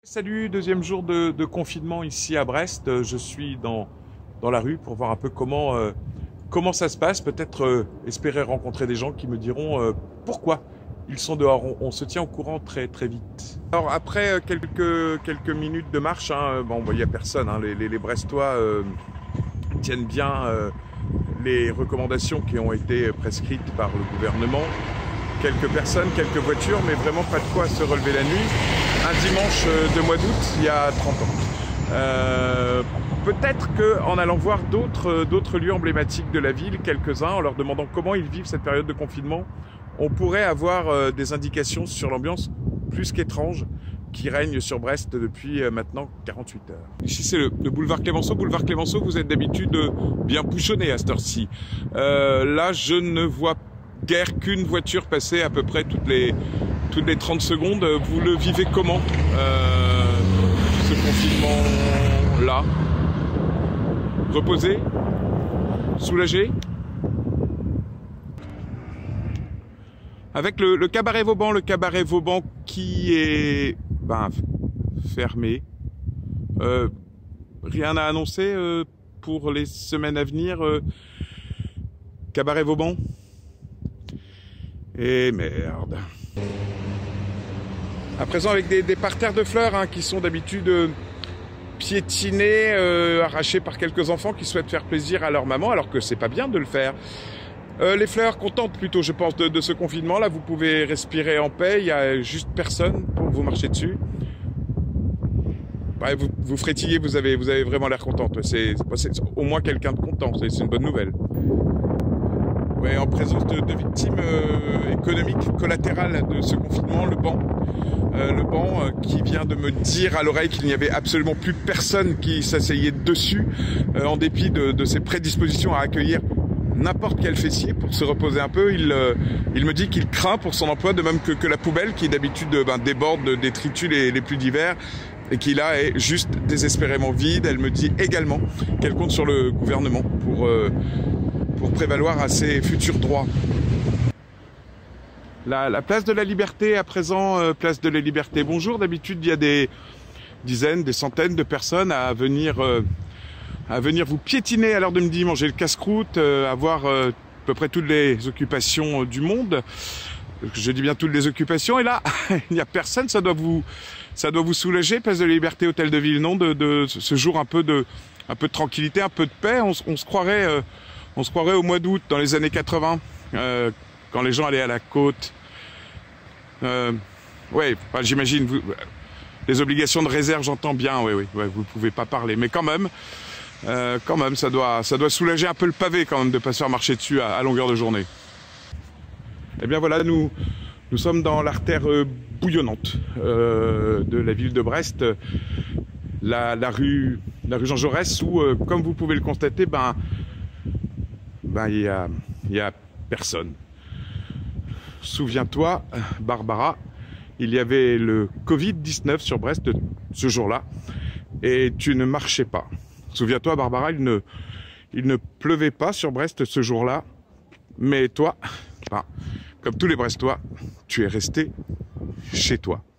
Salut, deuxième jour de confinement ici à Brest. Je suis dans la rue pour voir un peu comment ça se passe. Peut-être espérer rencontrer des gens qui me diront pourquoi ils sont dehors. On se tient au courant très très vite. Alors après quelques minutes de marche, bon, il n'y a personne. Les Brestois tiennent bien les recommandations qui ont été prescrites par le gouvernement. Quelques personnes, quelques voitures, mais vraiment pas de quoi se relever la nuit. Un dimanche de mois d'août, il y a 30 ans. Peut-être qu'en allant voir d'autres lieux emblématiques de la ville, quelques-uns, en leur demandant comment ils vivent cette période de confinement, on pourrait avoir des indications sur l'ambiance plus qu'étrange qui règne sur Brest depuis maintenant 48 heures. Ici c'est le boulevard Clémenceau. Boulevard Clémenceau, vous êtes d'habitude bien bouchonné à cette heure-ci. Là, je ne vois guère qu'une voiture passer à peu près toutes les 30 secondes. Vous le vivez comment, ce confinement-là? Reposé? Soulagé? Avec le cabaret Vauban qui est fermé. Rien à annoncer pour les semaines à venir, cabaret Vauban? Et merde. À présent avec des parterres de fleurs qui sont d'habitude piétinés, arrachés par quelques enfants qui souhaitent faire plaisir à leur maman, alors que c'est pas bien de le faire. Les fleurs contentes plutôt, je pense, de ce confinement. Là, vous pouvez respirer en paix, il y a juste personne pour vous marcher dessus. Ouais, vous frétillez, vous avez vraiment l'air contente. C'est au moins quelqu'un de content, c'est une bonne nouvelle. Ouais, en présence de victimes économiques collatérales de ce confinement, le banc qui vient de me dire à l'oreille qu'il n'y avait absolument plus personne qui s'asseyait dessus, en dépit de ses prédispositions à accueillir n'importe quel fessier pour se reposer un peu. Il me dit qu'il craint pour son emploi, de même que la poubelle qui d'habitude déborde de détritus les plus divers et qui là est juste désespérément vide. Elle me dit également qu'elle compte sur le gouvernement pour prévaloir à ses futurs droits. La place de la Liberté à présent, place de la Liberté. Bonjour, d'habitude il y a des dizaines, des centaines de personnes à venir vous piétiner à l'heure de midi, manger le casse-croûte, avoir à peu près toutes les occupations du monde. Je dis bien toutes les occupations, et là il n'y a personne. Ça doit vous soulager, place de la Liberté, hôtel de ville, non, de ce jour un peu de tranquillité, un peu de paix. On se croirait au mois d'août dans les années 80, quand les gens allaient à la côte. Ouais, j'imagine, les obligations de réserve, j'entends bien, oui, vous pouvez pas parler, mais quand même, ça doit soulager un peu le pavé quand même de pas se faire marcher dessus à longueur de journée. Eh bien voilà, nous sommes dans l'artère bouillonnante de la ville de Brest, la rue Jean Jaurès, où, comme vous pouvez le constater, il y a personne. Souviens-toi, Barbara, il y avait le Covid-19 sur Brest ce jour-là, et tu ne marchais pas. Souviens-toi, Barbara, il ne pleuvait pas sur Brest ce jour-là, mais toi, comme tous les Brestois, tu es resté chez toi.